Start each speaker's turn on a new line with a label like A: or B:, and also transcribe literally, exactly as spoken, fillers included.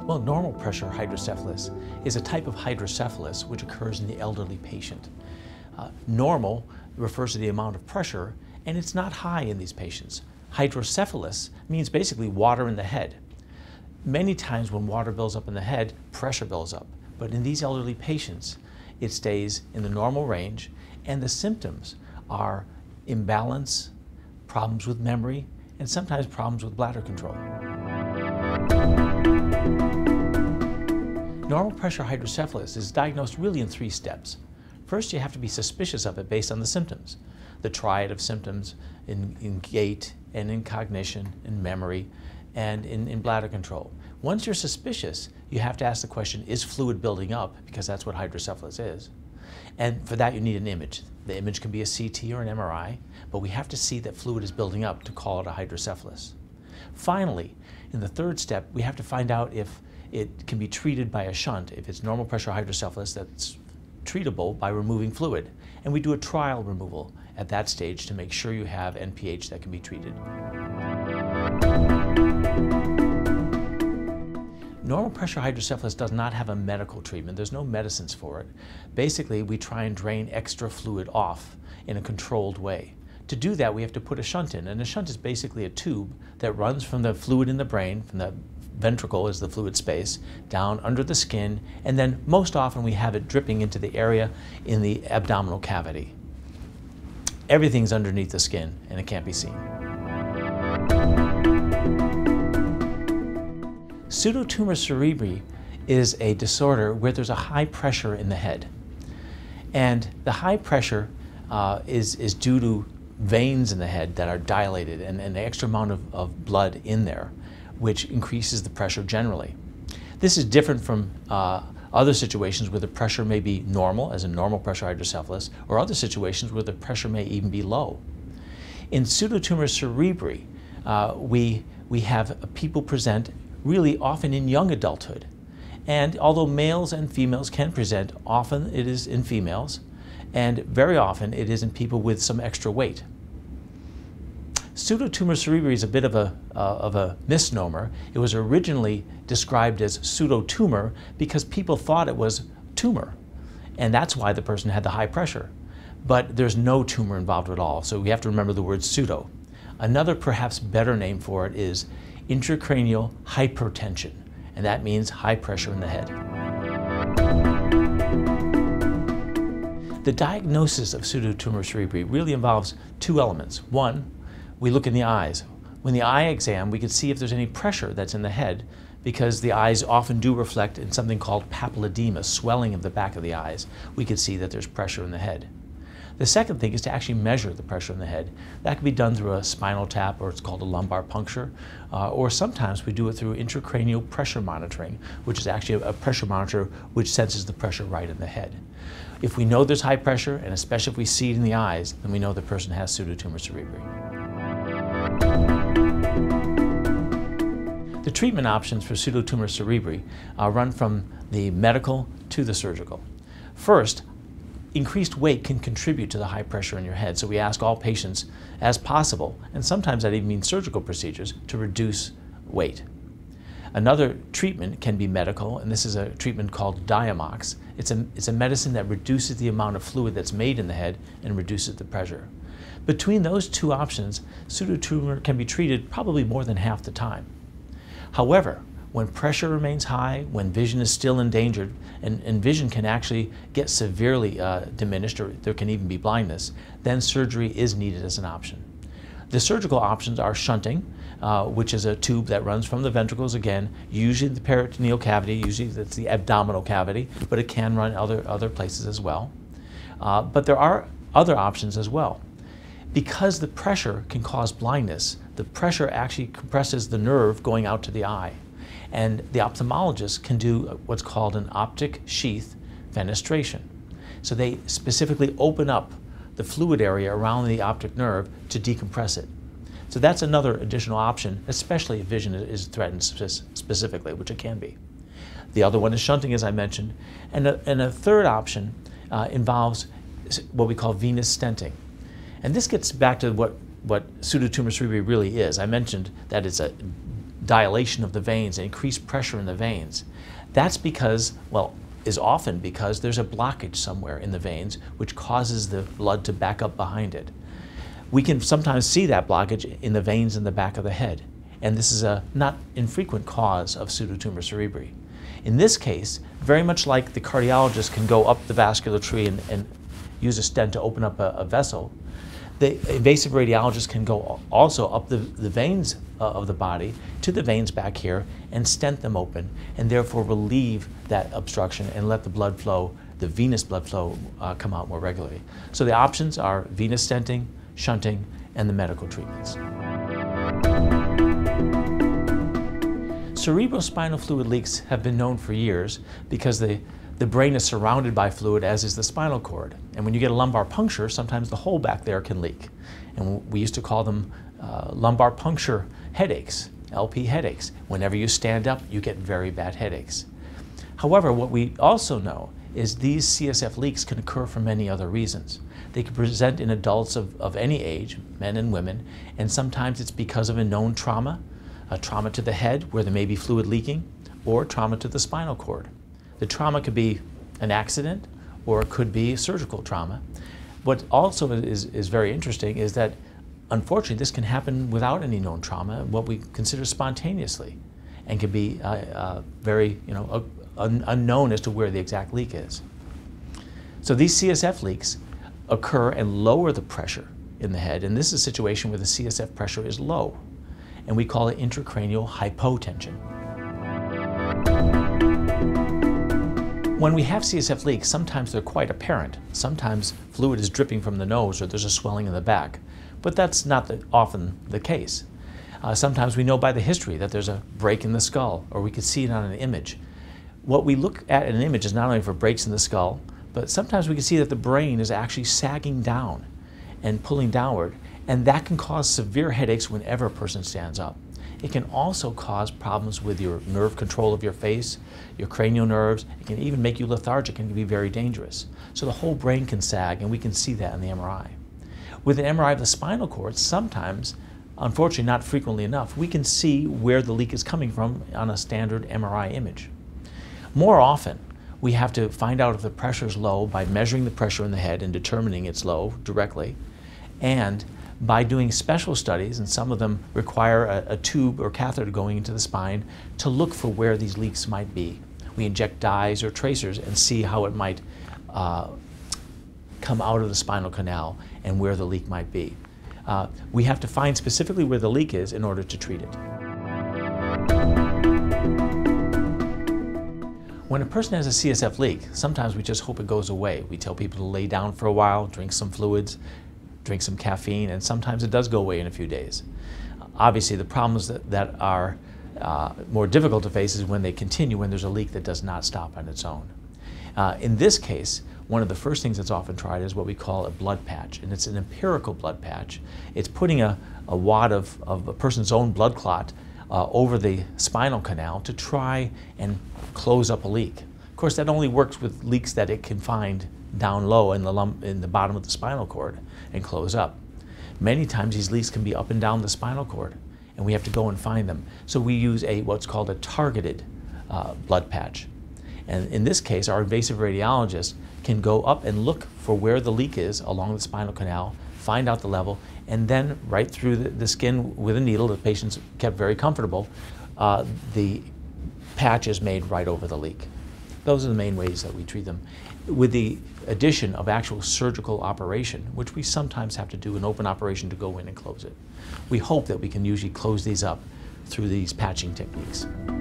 A: Well, normal pressure hydrocephalus is a type of hydrocephalus which occurs in the elderly patient. Uh, normal refers to the amount of pressure, and it's not high in these patients. Hydrocephalus means basically water in the head. Many times when water builds up in the head, pressure builds up. But in these elderly patients, it stays in the normal range, and the symptoms are imbalance, problems with memory, and sometimes problems with bladder control. Normal pressure hydrocephalus is diagnosed really in three steps. First, you have to be suspicious of it based on the symptoms. The triad of symptoms in, in gait and in cognition, in memory, and in, in bladder control. Once you're suspicious, you have to ask the question, is fluid building up? Because that's what hydrocephalus is. And for that, you need an image. The image can be a C T or an M R I, but we have to see that fluid is building up to call it a hydrocephalus. Finally, in the third step, we have to find out if it can be treated by a shunt. If it's normal pressure hydrocephalus, that's treatable by removing fluid. And we do a trial removal at that stage to make sure you have N P H that can be treated. Normal pressure hydrocephalus does not have a medical treatment. There's no medicines for it. Basically, we try and drain extra fluid off in a controlled way. To do that, we have to put a shunt in, and a shunt is basically a tube that runs from the fluid in the brain, from the ventricle is the fluid space, down under the skin, and then most often we have it dripping into the area in the abdominal cavity. Everything's underneath the skin, and it can't be seen. Pseudotumor cerebri is a disorder where there's a high pressure in the head. And the high pressure uh, is, is due to veins in the head that are dilated and, and an extra amount of, of blood in there, which increases the pressure generally. This is different from uh, other situations where the pressure may be normal, as in normal pressure hydrocephalus, or other situations where the pressure may even be low. In pseudotumor cerebri, uh, we, we have people present really often in young adulthood. And although males and females can present, often it is in females, and very often it is in people with some extra weight. Pseudotumor cerebri is a bit of a, uh, of a misnomer. It was originally described as pseudotumor because people thought it was tumor, and that's why the person had the high pressure. But there's no tumor involved at all, so we have to remember the word pseudo. Another perhaps better name for it is intracranial hypertension, and that means high pressure in the head. The diagnosis of pseudotumor cerebri really involves two elements. One, we look in the eyes. When the eye exam, we can see if there's any pressure that's in the head, because the eyes often do reflect in something called papilledema, swelling of the back of the eyes. We can see that there's pressure in the head. The second thing is to actually measure the pressure in the head. That can be done through a spinal tap, or it's called a lumbar puncture, uh, or sometimes we do it through intracranial pressure monitoring, which is actually a pressure monitor which senses the pressure right in the head. If we know there's high pressure, and especially if we see it in the eyes, then we know the person has pseudotumor cerebri. The treatment options for pseudotumor cerebri uh, run from the medical to the surgical. First, increased weight can contribute to the high pressure in your head, so we ask all patients, as possible, and sometimes that even means surgical procedures, to reduce weight. Another treatment can be medical, and this is a treatment called Diamox. It's a, it's a medicine that reduces the amount of fluid that's made in the head and reduces the pressure. Between those two options, pseudotumor can be treated probably more than half the time. However, when pressure remains high, when vision is still endangered, and, and vision can actually get severely uh, diminished, or there can even be blindness, then surgery is needed as an option. The surgical options are shunting, uh, which is a tube that runs from the ventricles, again, usually the peritoneal cavity, usually that's the abdominal cavity, but it can run other, other places as well. Uh, but there are other options as well. Because the pressure can cause blindness, the pressure actually compresses the nerve going out to the eye. And the ophthalmologist can do what's called an optic sheath fenestration. So they specifically open up the fluid area around the optic nerve to decompress it. So that's another additional option, especially if vision is threatened specifically, which it can be. The other one is shunting, as I mentioned. And a, and a third option uh, involves what we call venous stenting. And this gets back to what, what pseudotumor cerebri really is. I mentioned that it's a dilation of the veins and increased pressure in the veins. That's because, well, is often because there's a blockage somewhere in the veins which causes the blood to back up behind it. We can sometimes see that blockage in the veins in the back of the head, and this is a not infrequent cause of pseudotumor cerebri. In this case, very much like the cardiologist can go up the vascular tree and, and use a stent to open up a, a vessel, the invasive radiologist can go also up the, the veins uh, of the body to the veins back here and stent them open, and therefore relieve that obstruction and let the blood flow, the venous blood flow, uh, come out more regularly. So the options are venous stenting, shunting, and the medical treatments. Cerebral spinal fluid leaks have been known for years because the, the brain is surrounded by fluid, as is the spinal cord. And when you get a lumbar puncture, sometimes the hole back there can leak. And we used to call them uh, lumbar puncture headaches, L P headaches. Whenever you stand up, you get very bad headaches. However, what we also know is these C S F leaks can occur for many other reasons. They can present in adults of, of any age, men and women, and sometimes it's because of a known trauma, a trauma to the head where there may be fluid leaking, or trauma to the spinal cord. The trauma could be an accident, or it could be surgical trauma. What also is, is very interesting is that, unfortunately, this can happen without any known trauma, what we consider spontaneously, and can be uh, uh, very, you know, uh, un unknown as to where the exact leak is. So these C S F leaks occur and lower the pressure in the head, and this is a situation where the C S F pressure is low, and we call it intracranial hypotension. When we have C S F leaks, sometimes they're quite apparent. Sometimes fluid is dripping from the nose or there's a swelling in the back, but that's not the, often the case. Uh, sometimes we know by the history that there's a break in the skull, or we could see it on an image. What we look at in an image is not only for breaks in the skull, but sometimes we can see that the brain is actually sagging down and pulling downward, and that can cause severe headaches whenever a person stands up. It can also cause problems with your nerve control of your face, your cranial nerves. It can even make you lethargic and can be very dangerous. So the whole brain can sag, and we can see that in the M R I. With an M R I of the spinal cord, sometimes, unfortunately not frequently enough, we can see where the leak is coming from on a standard M R I image. More often, we have to find out if the pressure is low by measuring the pressure in the head and determining it's low directly, and by doing special studies, and some of them require a, a tube or catheter going into the spine to look for where these leaks might be. We inject dyes or tracers and see how it might uh, come out of the spinal canal and where the leak might be. Uh, we have to find specifically where the leak is in order to treat it. When a person has a C S F leak, sometimes we just hope it goes away. We tell people to lay down for a while, drink some fluids, drink some caffeine, and sometimes it does go away in a few days. Obviously, the problems that, that are uh, more difficult to face is when they continue, when there's a leak that does not stop on its own. Uh, in this case, one of the first things that's often tried is what we call a blood patch, and it's an empirical blood patch. It's putting a, a wad of, of a person's own blood clot uh, over the spinal canal to try and close up a leak. Of course, that only works with leaks that it can find down low in the, lump, in the bottom of the spinal cord and close up. Many times these leaks can be up and down the spinal cord, and we have to go and find them. So we use a what's called a targeted uh, blood patch. And in this case, our invasive radiologist can go up and look for where the leak is along the spinal canal, find out the level, and then right through the, the skin with a needle, the patient's kept very comfortable, uh, the patch is made right over the leak. Those are the main ways that we treat them, with the addition of actual surgical operation, which we sometimes have to do an open operation to go in and close it. We hope that we can usually close these up through these patching techniques.